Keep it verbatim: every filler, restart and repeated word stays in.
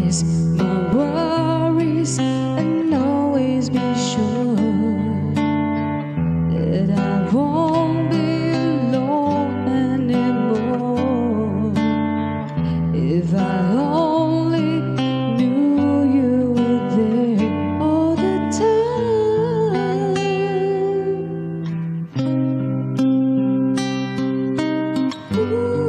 ease my worries and always be sure that I won't be alone anymore. If I only knew you were there all the time. Ooh.